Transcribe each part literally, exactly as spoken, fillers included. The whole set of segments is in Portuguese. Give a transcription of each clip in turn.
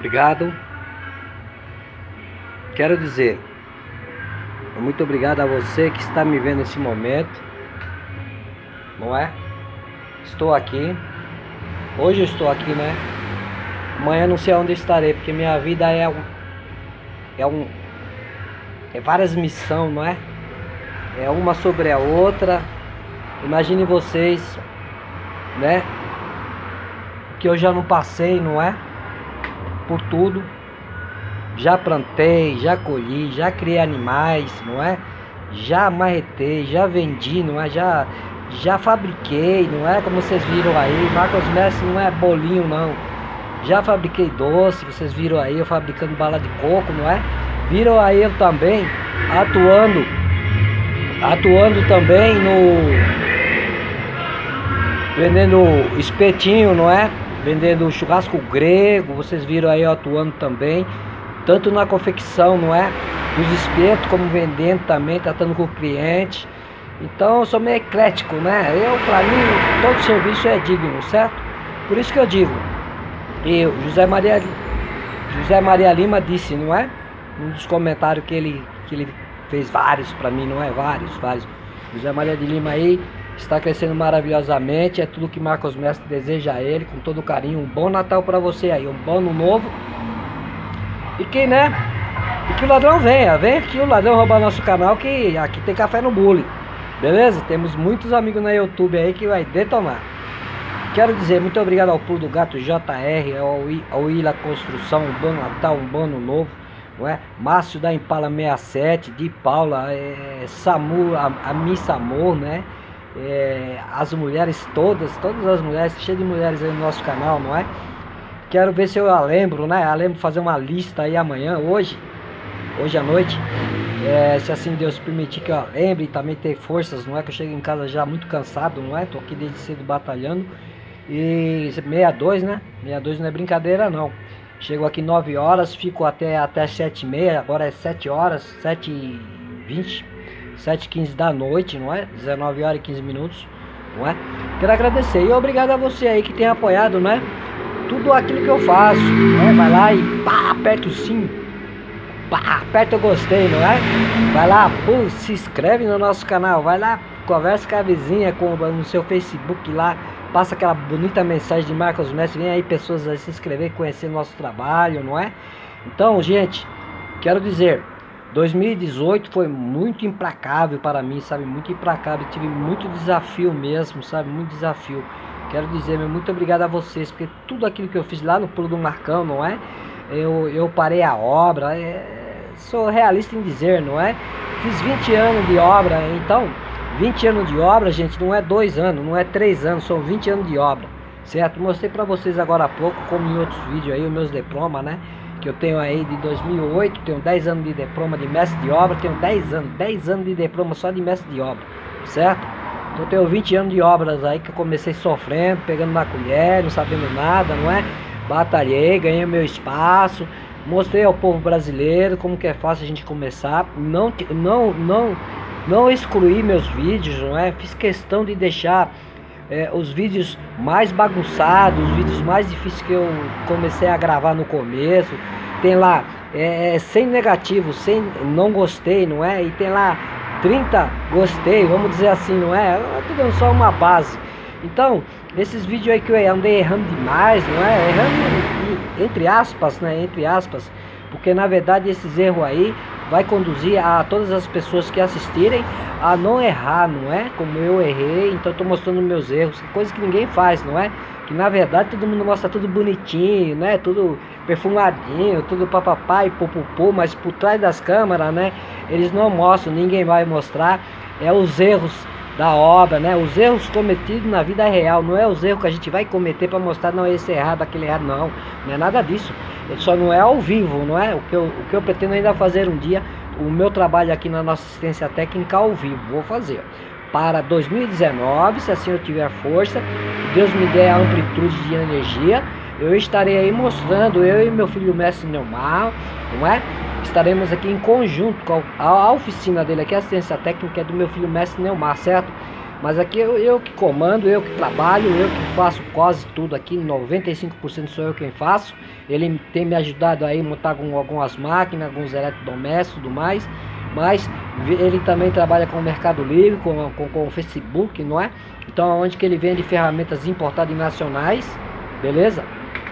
Obrigado. Quero dizer, muito obrigado a você que está me vendo nesse momento, não é? Estou aqui. Hoje eu estou aqui, né? Amanhã não sei onde estarei, porque minha vida é um, é um, é várias missões, não é? É uma sobre a outra. Imagine vocês, né? Que eu já não passei, não é? Por tudo. Já plantei, já colhi, já criei animais, não é? Já marretei, já vendi, não é? Já, já fabriquei, não é? Como vocês viram aí, Marcos Messi não é bolinho, não. Já fabriquei doce, vocês viram aí eu fabricando bala de coco, não é? Viram aí eu também atuando, atuando também no... vendendo espetinho, não é? Vendendo churrasco grego, vocês viram aí eu atuando também. Tanto na confecção, não é? Dos espetos, como vendendo também, tratando com o cliente. Então eu sou meio eclético, né? Eu, pra mim, todo serviço é digno, certo? Por isso que eu digo. E o José Maria, José Maria Lima disse, não é? Um dos comentários que ele, que ele fez vários pra mim, não é? Vários, vários. José Maria de Lima aí está crescendo maravilhosamente. É tudo que Marcos Mestre deseja a ele, com todo carinho. Um bom Natal pra você aí, um bom ano novo. E que, né? E que o ladrão venha, vem aqui o ladrão roubar nosso canal, que aqui tem café no bule. Beleza? Temos muitos amigos na YouTube aí que vai detonar. Quero dizer muito obrigado ao Pulo do Gato J R, ao, ao Ila Construção, um bom Natal, um bom ano novo, não é? Márcio da Impala sessenta e sete, de Paula, é, Samu, a, a Miss Amor, né? É, as mulheres todas, todas as mulheres, cheio de mulheres aí no nosso canal, não é? Quero ver se eu a lembro, né? Eu lembro fazer uma lista aí amanhã, hoje, hoje à noite. É, se assim Deus permitir que eu lembre e também ter forças, não é? Que eu chego em casa já muito cansado, não é? Tô aqui desde cedo batalhando. E sessenta e dois, né? sessenta e dois não é brincadeira, não. Chego aqui nove horas, fico até, até sete e meia, agora é sete horas, sete e vinte, sete e quinze da noite, não é? dezenove horas e quinze minutos, não é? Quero agradecer e obrigado a você aí que tem apoiado, né? Tudo aquilo que eu faço, né? Vai lá e pá, aperta o sim, pá, aperta o gostei, não é? Vai lá, pô, se inscreve no nosso canal, vai lá, conversa com a vizinha, com, no seu Facebook lá, passa aquela bonita mensagem de Marcos Mestre, vem aí pessoas a se inscrever, conhecer nosso trabalho, não é? Então, gente, quero dizer, dois mil e dezoito foi muito implacável para mim, sabe? Muito implacável, tive muito desafio mesmo, sabe? Muito desafio. Quero dizer, meu, muito obrigado a vocês, porque tudo aquilo que eu fiz lá no Pulo do Marcão, não é? Eu, eu parei a obra, é, sou realista em dizer, não é? Fiz vinte anos de obra, então, vinte anos de obra, gente, não é dois anos, não é três anos, são vinte anos de obra, certo? Mostrei pra vocês agora há pouco, como em outros vídeos aí, os meus diplomas, né? Que eu tenho aí de dois mil e oito, tenho dez anos de diploma de mestre de obra, tenho dez anos, dez anos de diploma só de mestre de obra, certo? Então eu tenho vinte anos de obras aí que eu comecei sofrendo, pegando na colher, não sabendo nada, não é? Batalhei, ganhei meu espaço, mostrei ao povo brasileiro como que é fácil a gente começar, não, não, não, não excluí meus vídeos, não é? Fiz questão de deixar é, os vídeos mais bagunçados, os vídeos mais difíceis que eu comecei a gravar no começo, tem lá é, sem negativo, sem não gostei, não é? E tem lá trinta gostei, vamos dizer assim, não é? Eu tô dando só uma base. Então, esses vídeos aí que eu andei errando demais, não é? Errando entre aspas, né? Entre aspas, porque na verdade esses erros aí vai conduzir a todas as pessoas que assistirem a não errar, não é? Como eu errei, então eu tô mostrando meus erros, coisa que ninguém faz, não é? Que na verdade todo mundo mostra tudo bonitinho, né? Tudo perfumadinho, tudo papapá e popopô, mas por trás das câmeras, né? Eles não mostram, ninguém vai mostrar, é os erros da obra, né? Os erros cometidos na vida real, não é os erros que a gente vai cometer para mostrar, não, esse é errado, aquele é errado, não. Não é nada disso. Só não é ao vivo, não é? O que eu, o que eu pretendo ainda fazer um dia, o meu trabalho aqui na nossa assistência técnica ao vivo, vou fazer. Para dois mil e dezenove, se assim eu tiver força, Deus me der a amplitude de energia, eu estarei aí mostrando, eu e meu filho Mestre Neumar, não é? Estaremos aqui em conjunto com a, a oficina dele aqui, a assistência técnica é do meu filho Mestre Neumar, certo? Mas aqui eu, eu que comando, eu que trabalho, eu que faço quase tudo aqui, noventa e cinco por cento sou eu quem faço. Ele tem me ajudado aí a montar com algumas máquinas, alguns eletrodomésticos e tudo mais. Mas ele também trabalha com o Mercado Livre, com, com, com o Facebook, não é? Então onde que ele vende ferramentas importadas e nacionais, beleza?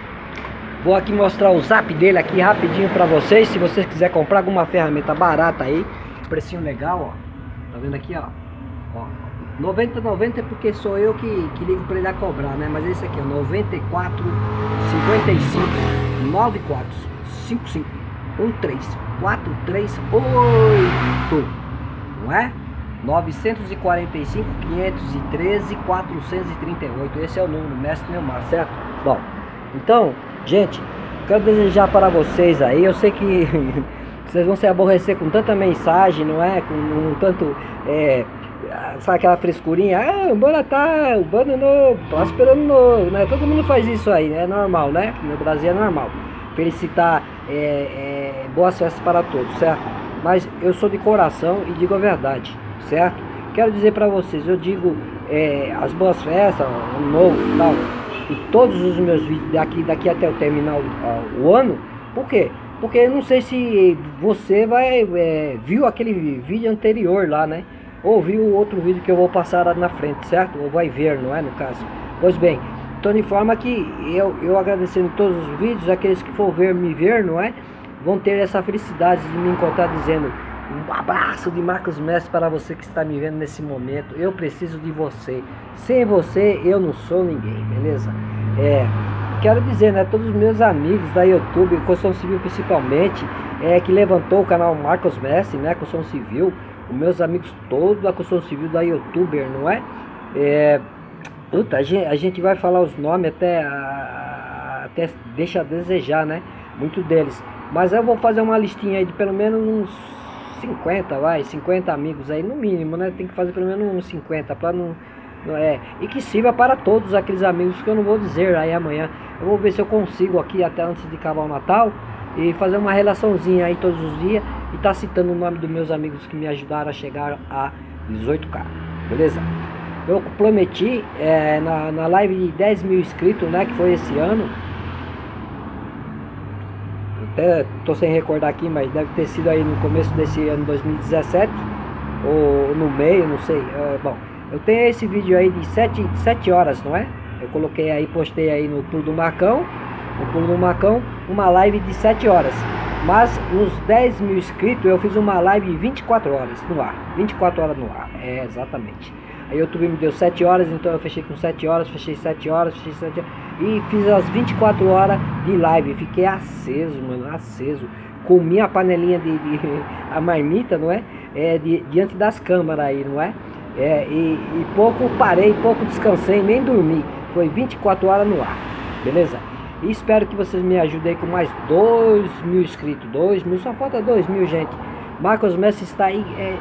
Vou aqui mostrar o zap dele aqui rapidinho para vocês. Se vocês quiserem comprar alguma ferramenta barata aí, precinho legal, ó. Tá vendo aqui, ó? Ó, noventa, noventa é porque sou eu que, que ligo para ele a cobrar, né? Mas esse aqui, ó, noventa e quatro, cinquenta e cinco, noventa e quatro, cinquenta e cinco, treze, quatro três oito, não é? novecentos e quarenta e cinco, quinhentos e treze, quatrocentos e trinta e oito. Esse é o número, Mestre Neumar, certo? Bom, então, gente, quero desejar para vocês aí, eu sei que vocês vão se aborrecer com tanta mensagem, não é? Com um tanto, é, sabe aquela frescurinha? Ah, o bando tá, o bando novo, tô esperando novo, né? Todo mundo faz isso aí, né? É normal, né? No Brasil é normal. Felicitar, é, é, boas festas para todos, certo? Mas eu sou de coração e digo a verdade, certo? Quero dizer para vocês, eu digo é, as boas festas, ano novo e tal, e todos os meus vídeos daqui, daqui até eu terminar o, o ano. Por quê? Porque eu não sei se você vai é, viu aquele vídeo anterior lá, né? Ou viu o outro vídeo que eu vou passar lá na frente, certo? Ou vai ver, não é, no caso. Pois bem, então de forma que eu, eu agradecendo todos os vídeos, aqueles que for ver, me ver, não é? Vão ter essa felicidade de me encontrar dizendo um abraço de Marcos Mestre para você que está me vendo nesse momento. Eu preciso de você. Sem você eu não sou ninguém, beleza? É, quero dizer, né, todos os meus amigos da YouTube, Construção Civil principalmente, é, que levantou o canal Marcos Mestre, né, Construção Civil, os meus amigos todos da Construção Civil da YouTuber, não é? É, puta, a gente, a gente vai falar os nomes até, a, até deixa a desejar, né? Muitos deles. Mas eu vou fazer uma listinha aí de pelo menos uns cinquenta, vai, cinquenta amigos aí no mínimo, né? Tem que fazer pelo menos uns cinquenta para não, não é, e que sirva para todos aqueles amigos que eu não vou dizer aí amanhã. Eu vou ver se eu consigo aqui até antes de acabar o Natal e fazer uma relaçãozinha aí todos os dias e tá citando o nome dos meus amigos que me ajudaram a chegar a dezoito K, beleza? Eu prometi é, na, na live de dez mil inscritos, né, que foi esse ano. Até tô sem recordar aqui, mas deve ter sido aí no começo desse ano dois mil e dezessete ou no meio, não sei. É, bom, eu tenho esse vídeo aí de sete horas, não é? Eu coloquei aí, postei aí no Pulo do Marcão, no Pulo do Marcão, uma live de sete horas. Mas nos dez mil inscritos eu fiz uma live de vinte e quatro horas no ar, vinte e quatro horas no ar, é exatamente. Aí o YouTube me deu sete horas, então eu fechei com sete horas, fechei sete horas, fechei sete horas e fiz as vinte e quatro horas de live. Fiquei aceso, mano, aceso. Comi a panelinha de, de a marmita, não é? É de, diante das câmeras aí, não é? É e, e pouco parei, pouco descansei, nem dormi. Foi vinte e quatro horas no ar, beleza? E espero que vocês me ajudem com mais dois mil inscritos, dois mil, só falta dois mil, gente. Marcos Mestre está aí, é,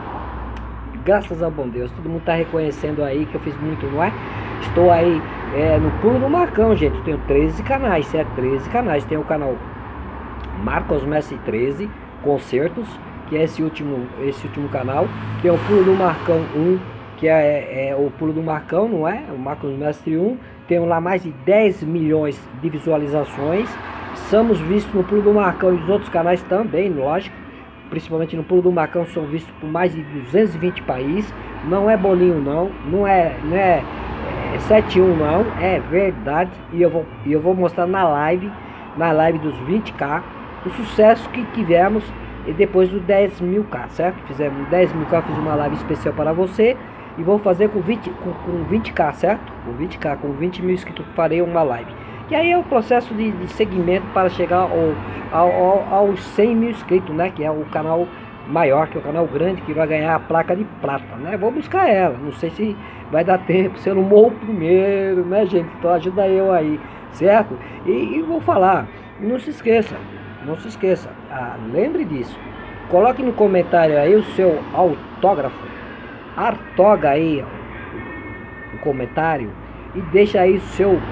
graças ao bom Deus, todo mundo está reconhecendo aí que eu fiz muito, não é? Estou aí é, no Pulo do Marcão, gente. Eu tenho treze canais, certo? treze canais. Tem o canal Marcos Mestre treze Concertos, que é esse último, esse último canal. Tem o Pulo do Marcão um, que é, é o Pulo do Marcão, não é? O Marcos Mestre um. Tem lá mais de dez milhões de visualizações. Somos vistos no Pulo do Marcão e nos outros canais também, lógico. Principalmente no Pulo do Marcão, são vistos por mais de duzentos e vinte países. Não é bolinho não, não é, não é, é sete um não, é verdade. E eu vou, eu vou mostrar na live, na live dos vinte K, o sucesso que tivemos e depois dos dez mil K, certo? Fizemos dez mil K, fiz uma live especial para você. E vou fazer com vinte, com, com vinte K, certo? Com vinte K, com vinte mil inscritos, farei uma live. E aí é o processo de, de segmento para chegar ao, ao, ao, aos cem mil inscritos, né? Que é o canal maior, que é o canal grande, que vai ganhar a placa de prata, né? Vou buscar ela, não sei se vai dar tempo, se eu não morro primeiro, né, gente? Então ajuda eu aí, certo? E, e vou falar, não se esqueça, não se esqueça, ah, lembre disso. Coloque no comentário aí o seu autógrafo, artoga aí, ó, no comentário, e deixa aí o seu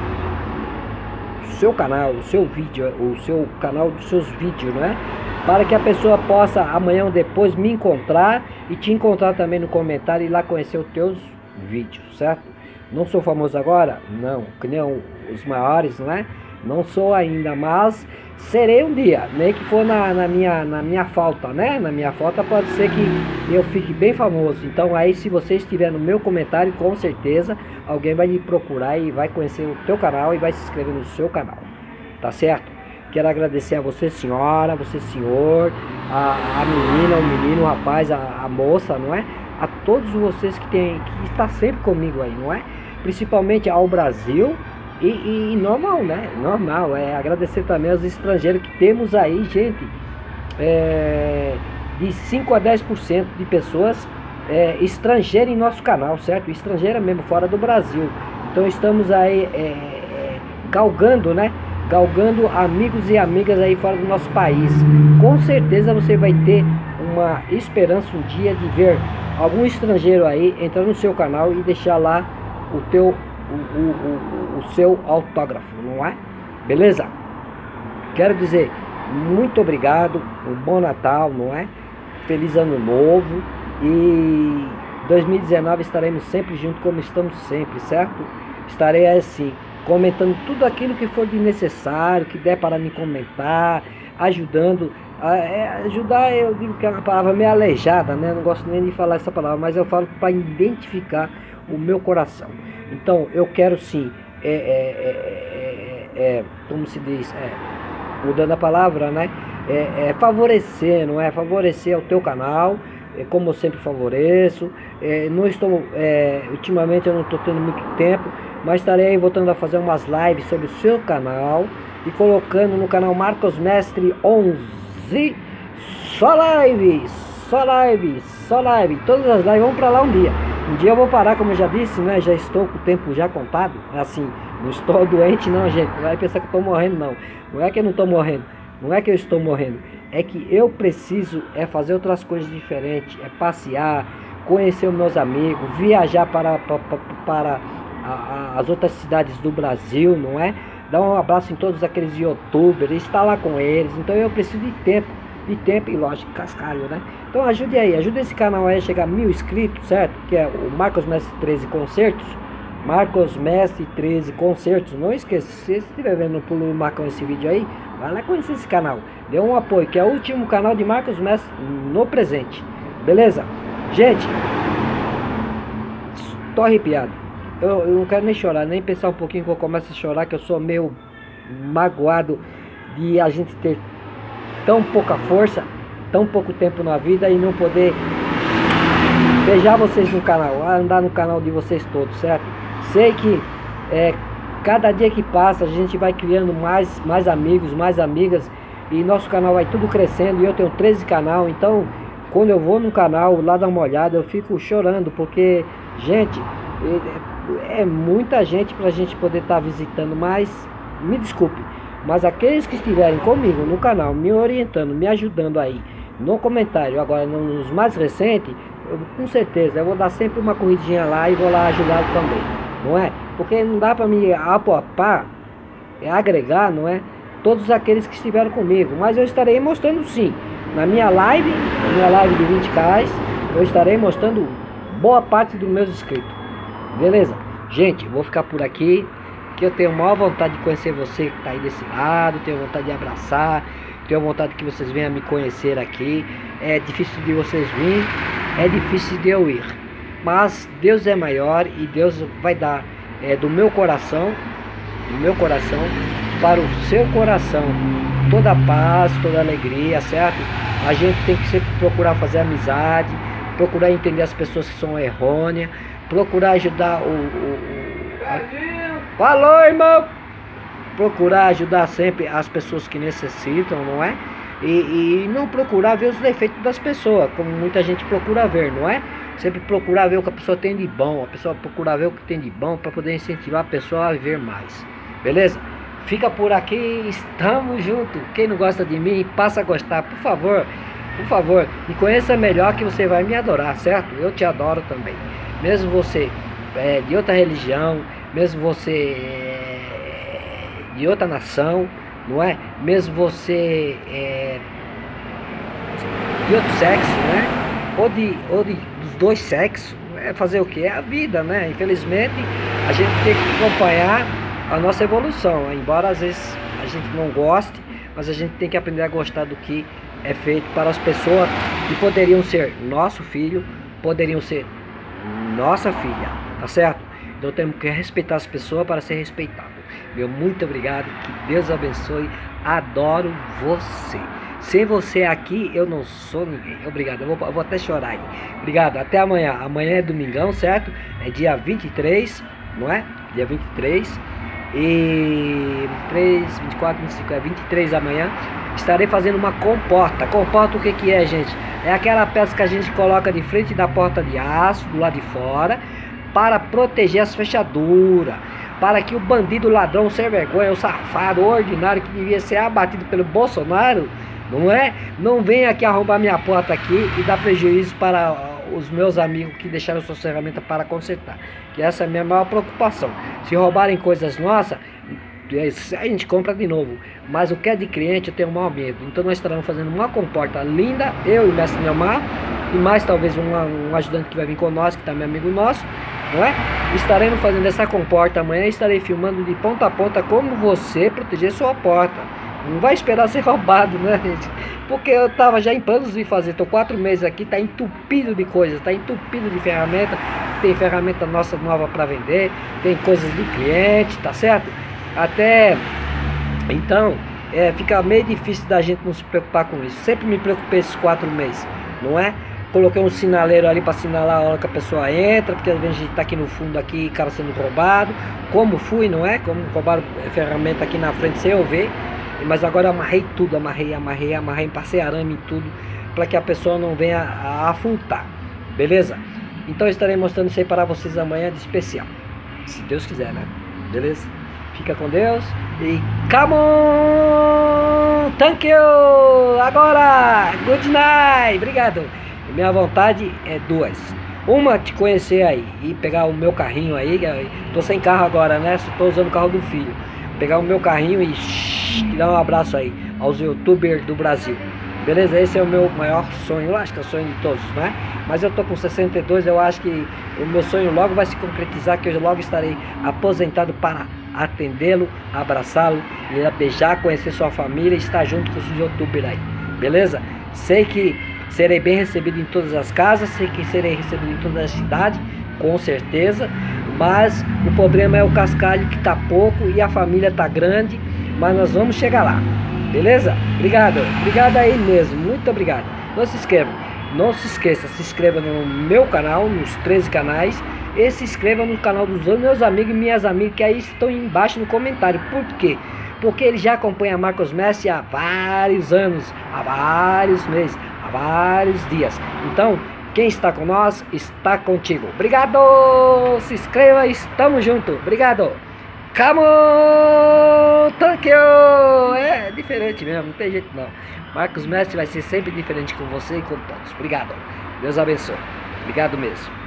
seu canal, o seu vídeo, o seu canal dos seus vídeos, né? Para que a pessoa possa amanhã ou depois me encontrar e te encontrar também no comentário e lá conhecer os teus vídeo, certo? Não sou famoso agora? Não, que nem os maiores, não é? Não sou ainda, mas serei um dia, nem que for na, na, minha, na minha falta, né? Na minha falta pode ser que eu fique bem famoso. Então aí, se você estiver no meu comentário, com certeza alguém vai me procurar e vai conhecer o teu canal e vai se inscrever no seu canal, tá certo? Quero agradecer a você, senhora, você, senhor, a, a menina, o menino, o rapaz, a, a moça, não é? A todos vocês que tem, que está sempre comigo aí, não é? Principalmente ao Brasil. E, e, e normal, né? Normal, é agradecer também aos estrangeiros que temos aí, gente, é, de cinco a dez por cento de pessoas é, estrangeiras em nosso canal, certo? Estrangeira mesmo, fora do Brasil. Então estamos aí é, é, galgando, né? Galgando amigos e amigas aí fora do nosso país. Com certeza você vai ter uma esperança um dia de ver algum estrangeiro aí entrar no seu canal e deixar lá o teu O, o, o, o seu autógrafo, não é? Beleza? Quero dizer muito obrigado, um bom Natal, não é? Feliz Ano Novo e dois mil e dezenove estaremos sempre juntos como estamos sempre, certo? Estarei assim, comentando tudo aquilo que for de necessário, que der para me comentar, ajudando, a, é, ajudar, eu digo que é uma palavra meio aleijada, né? Não gosto nem de falar essa palavra, mas eu falo para identificar o meu coração. Então eu quero sim, é, é, é, é, como se diz, é, mudando a palavra, né? É, é favorecer, não é? Favorecer o teu canal, é, como eu sempre favoreço. É, não estou, é, ultimamente eu não estou tendo muito tempo, mas estarei aí voltando a fazer umas lives sobre o seu canal e colocando no canal Marcos Mestre onze só lives, só lives, só live, todas as lives, vamos para lá um dia. Um dia eu vou parar, como eu já disse, né? Já estou com o tempo já contado. Assim, não estou doente não, gente. Não vai pensar que eu estou morrendo, não. Não é que eu não estou morrendo. Não é que eu estou morrendo. É que eu preciso é fazer outras coisas diferentes. É passear, conhecer os meus amigos, viajar para, para, para a, a, as outras cidades do Brasil, não é? Dar um abraço em todos aqueles youtubers, estar lá com eles. Então eu preciso de tempo. De tempo e lógico, cascalho, né? Então ajude aí, ajude esse canal aí a chegar a mil inscritos, certo? Que é o Marcos Mestre treze Concertos. Marcos Mestre treze Concertos. Não esqueça, se você estiver vendo no Pulo do Marcão esse vídeo aí, vai lá conhecer esse canal. Dê um apoio, que é o último canal de Marcos Mestre no presente. Beleza? Gente, tô arrepiado. Eu, eu não quero nem chorar, nem pensar um pouquinho que eu começo a chorar, que eu sou meio magoado de a gente ter tão pouca força, tão pouco tempo na vida e não poder beijar vocês no canal, andar no canal de vocês todos, certo? Sei que é, cada dia que passa a gente vai criando mais, mais amigos, mais amigas e nosso canal vai tudo crescendo e eu tenho treze canal, então quando eu vou no canal lá dar uma olhada eu fico chorando porque, gente, é, é muita gente pra gente poder estar tá visitando, mas me desculpe. Mas aqueles que estiverem comigo no canal, me orientando, me ajudando aí, no comentário, agora nos mais recentes, eu, com certeza, eu vou dar sempre uma corridinha lá e vou lá ajudar também, não é? Porque não dá para me apopar, é agregar, não é? Todos aqueles que estiveram comigo, mas eu estarei mostrando sim, na minha live, na minha live de vinte k, eu estarei mostrando boa parte dos meus inscritos, beleza? Gente, vou ficar por aqui. Que eu tenho a maior vontade de conhecer você que está aí desse lado, tenho vontade de abraçar, tenho vontade que vocês venham me conhecer aqui. É difícil de vocês virem, é difícil de eu ir, mas Deus é maior e Deus vai dar é, do meu coração, do meu coração para o seu coração, toda a paz, toda a alegria, certo? A gente tem que sempre procurar fazer amizade, procurar entender as pessoas que são errôneas, procurar ajudar o... o, o a... Falou, irmão! Procurar ajudar sempre as pessoas que necessitam, não é? E, e não procurar ver os defeitos das pessoas, como muita gente procura ver, não é? Sempre procurar ver o que a pessoa tem de bom, a pessoa procurar ver o que tem de bom para poder incentivar a pessoa a viver mais. Beleza? Fica por aqui, estamos juntos. Quem não gosta de mim, passa a gostar, por favor. Por favor, me conheça melhor que você vai me adorar, certo? Eu te adoro também. Mesmo você é, de outra religião, mesmo você é, de outra nação, não é? Mesmo você é, de outro sexo, né? Ou de, ou de dos dois sexos, é fazer o que? É a vida, né? Infelizmente, a gente tem que acompanhar a nossa evolução, embora às vezes a gente não goste, mas a gente tem que aprender a gostar do que é feito para as pessoas que poderiam ser nosso filho, poderiam ser nossa filha, tá certo? Então temos que respeitar as pessoas para ser respeitado. Meu muito obrigado, que Deus abençoe, adoro você. Sem você aqui, eu não sou ninguém. Obrigado, eu vou, eu vou até chorar aí. Obrigado, até amanhã. Amanhã é domingão, certo? É dia vinte e três, não é? Dia vinte e três. E vinte e três, vinte e quatro, vinte e cinco, é vinte e três amanhã. Estarei fazendo uma comporta. Comporta o que que é, gente? É aquela peça que a gente coloca de frente da porta de aço, do lado de fora, para proteger as fechaduras. Para que o bandido, ladrão, sem vergonha, o safado, o ordinário que devia ser abatido pelo Bolsonaro, não é? Não venha aqui arrombar minha porta aqui e dar prejuízo para os meus amigos que deixaram suas ferramentas para consertar. Que essa é a minha maior preocupação. Se roubarem coisas nossas, a gente compra de novo. Mas o que é de cliente eu tenho maior medo. Então nós estaremos fazendo uma comporta linda, eu e o mestre Neomar, e mais talvez um, um ajudante que vai vir conosco, que também é amigo nosso, não é? Estaremos fazendo essa comporta amanhã e estarei filmando de ponta a ponta como você proteger sua porta. Não vai esperar ser roubado, né, gente? Porque eu tava já em planos de fazer, tô quatro meses aqui, tá entupido de coisas, tá entupido de ferramenta, tem ferramenta nossa nova para vender, tem coisas do cliente, tá certo? Até então, é, fica meio difícil da gente não se preocupar com isso. Sempre me preocupei esses quatro meses, não é? Coloquei um sinaleiro ali para sinalar a hora que a pessoa entra, porque às vezes a gente tá aqui no fundo aqui, acaba sendo roubado. Como fui, não é? Como roubaram ferramenta aqui na frente sem eu ver. Mas agora eu amarrei tudo, amarrei, amarrei, amarrei, passei arame em tudo, para que a pessoa não venha a afundar, beleza? Então eu estarei mostrando isso aí para vocês amanhã de especial, se Deus quiser, né? Beleza? Fica com Deus e come on! Thank you! Agora! Good night! Obrigado! Minha vontade é duas. Uma, te conhecer aí e pegar o meu carrinho aí, tô sem carro agora, né? Só tô usando o carro do filho. Pegar o meu carrinho e e dar um abraço aí aos youtubers do Brasil, beleza? Esse é o meu maior sonho, eu acho que é o sonho de todos, né? Mas eu tô com sessenta e dois, eu acho que o meu sonho logo vai se concretizar, que eu logo estarei aposentado para atendê-lo, abraçá-lo, ir a beijar, conhecer sua família e estar junto com os youtubers aí, beleza? Sei que serei bem recebido em todas as casas, sei que serei recebido em toda a cidade, com certeza, mas o problema é o cascalho que tá pouco e a família tá grande. Mas nós vamos chegar lá, beleza? Obrigado, obrigado aí mesmo, muito obrigado. Não se inscreva, não se esqueça, se inscreva no meu canal, nos treze canais, e se inscreva no canal dos meus amigos e minhas amigas que aí estão embaixo no comentário. Por quê? Porque ele já acompanha Marcos Messi há vários anos, há vários meses, há vários dias. Então, quem está com nós, está contigo. Obrigado, se inscreva, estamos juntos, obrigado. Come on, thank you! É diferente mesmo, não tem jeito não. Marcos Mestre vai ser sempre diferente com você e com todos. Obrigado. Deus abençoe. Obrigado mesmo.